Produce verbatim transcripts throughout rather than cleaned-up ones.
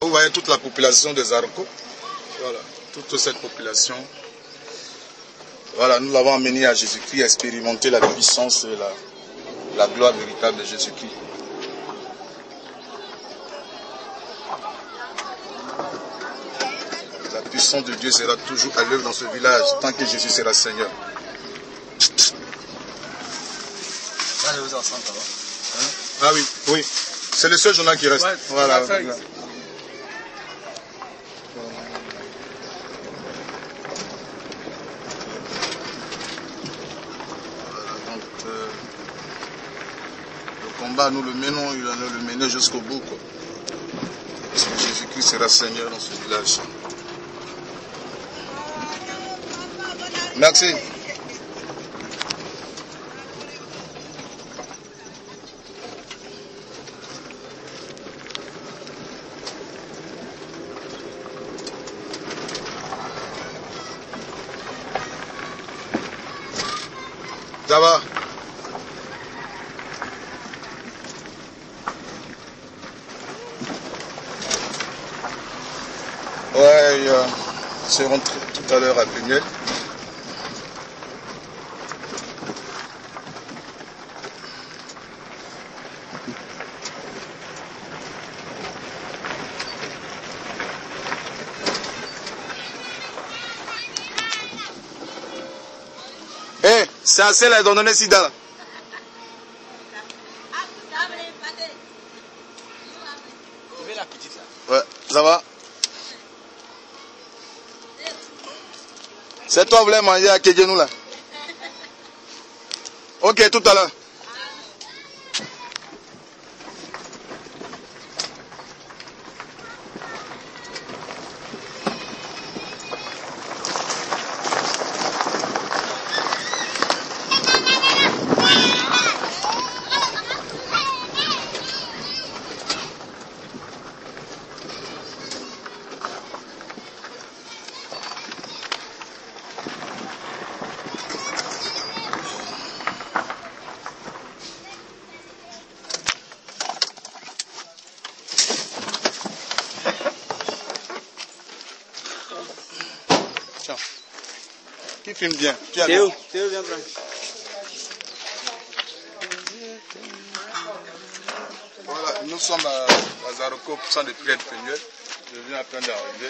Vous voyez toute la population des Zaroko. Voilà, toute cette population. Voilà, nous l'avons amené à Jésus-Christ à expérimenter la puissance et la, la gloire véritable de Jésus-Christ. La puissance de Dieu sera toujours à l'œuvre dans ce village tant que Jésus sera Seigneur. Hein? Ah oui, oui. C'est le seul journal qui reste. Ouais, voilà. Voilà. Combat, nous le menons, il en a le mené jusqu'au bout, quoi. Parce que Jésus-Christ sera Seigneur dans ce village. Merci. Ça va? Ouais, ils euh, seront tout à l'heure à Peniel. Eh, hey, c'est assez là, donner sida. Ouais, ça va? C'est toi qui voulais manger à Kédjenou là? Ok, tout à l'heure. Qui filme bien? Théo, Théo, viens prendre. Voilà, nous sommes à, à Zaroko, centre de prière de Peniel. Je viens à peine d'arriver.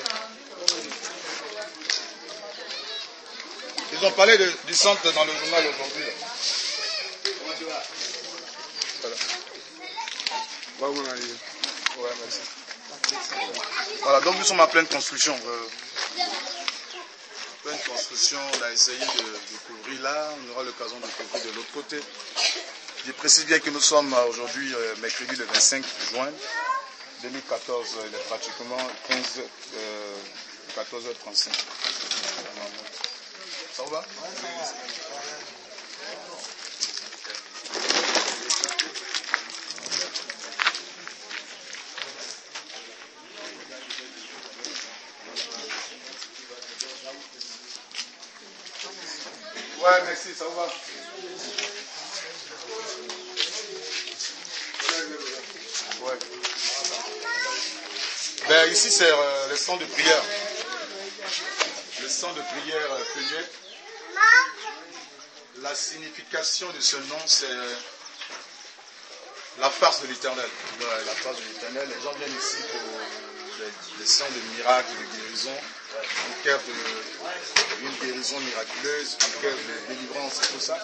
Ils ont parlé de, du centre dans le journal aujourd'hui. Comment tu vas? Voilà. Ouais, merci. Voilà, donc nous sommes en pleine construction. Euh, pleine construction, on a essayé de, de couvrir là, on aura l'occasion de couvrir de l'autre côté. Je précise bien que nous sommes aujourd'hui euh, mercredi le vingt-cinq juin deux mille quatorze, il est pratiquement quinze, euh, quatorze heures trente-cinq. Ça va? Ouais, merci, ça va. Ouais. Ben, ici, c'est euh, le centre de prière. Le centre de prière euh, Peniel. La signification de ce nom, c'est euh, la face de l'Éternel. Ouais, la face de l'Éternel. Les gens viennent ici pour des, des sons de miracles, de guérison. En cœur d'une guérison miraculeuse, en cœur de délivrance, tout ça.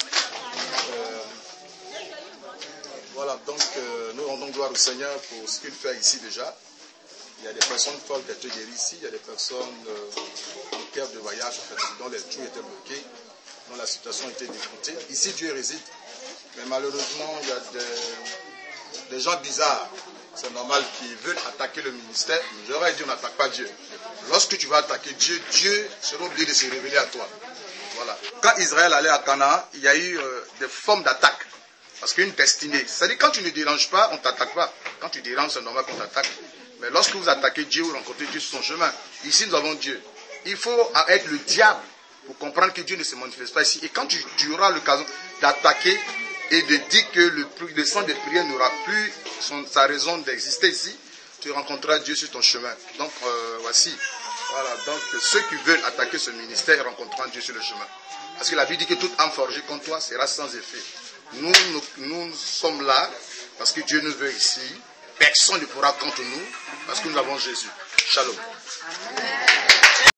Euh, voilà, donc euh, nous rendons gloire au Seigneur pour ce qu'il fait ici déjà. Il y a des personnes folles qui ont été guéries ici, il y a des personnes euh, en cœur de voyage, en fait, dont les tuyaux étaient bloqués, dont la situation était défoncée. Ici, Dieu réside. Mais malheureusement, il y a des, des gens bizarres. C'est normal qu'ils veulent attaquer le ministère. J'aurais dit on n'attaque pas Dieu. Lorsque tu vas attaquer Dieu, Dieu sera obligé de se révéler à toi. Voilà. Quand Israël allait à Canaan, il y a eu euh, des formes d'attaque. Parce qu'une destinée. C'est-à-dire quand tu ne déranges pas, on ne t'attaque pas. Quand tu déranges, c'est normal qu'on t'attaque. Mais lorsque vous attaquez Dieu, vous rencontrez Dieu sur son chemin. Ici, nous avons Dieu. Il faut être le diable pour comprendre que Dieu ne se manifeste pas ici. Et quand tu, tu auras l'occasion d'attaquer et de dire que le, le centre de prière n'aura plus son, sa raison d'exister ici, tu rencontreras Dieu sur ton chemin. Donc, euh, voici. Voilà, donc ceux qui veulent attaquer ce ministère rencontreront Dieu sur le chemin. Parce que la Bible dit que toute âme forgée contre toi sera sans effet. Nous, nous, nous sommes là parce que Dieu nous veut ici. Personne ne pourra contre nous parce que nous avons Jésus. Shalom. Amen.